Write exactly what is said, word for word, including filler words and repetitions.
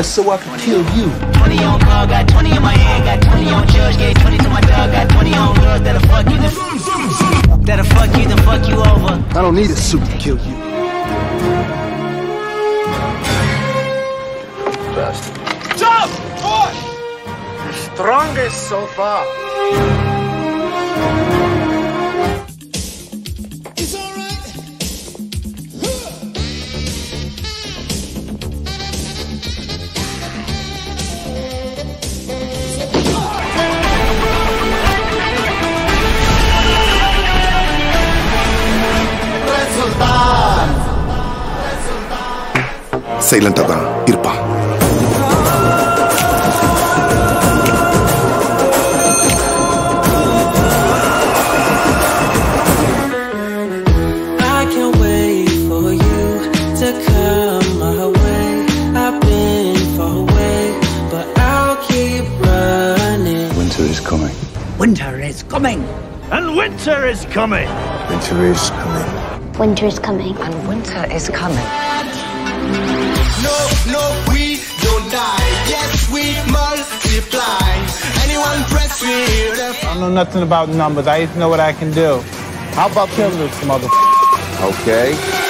just so I can kill you. twenty on car, got twenty in my hand, got twenty on judge, gave twenty to my dog, got twenty on girls that'll fuck you, then that'll fuck you, then fuck you over. I don't need a suit to kill you. Best. Jump! Push! The strongest so far. It's alright. Silent taga, irpa. I can't wait for you to come my way. I've been far away, but I'll keep running. Winter is coming. Winter is coming. And winter is coming. Winter is coming. Winter is coming. And winter is coming. No, no, we don't die. Yes, we multiply. Anyone press me? I know nothing about numbers. I just know what I can do. How about killing this mother? Okay.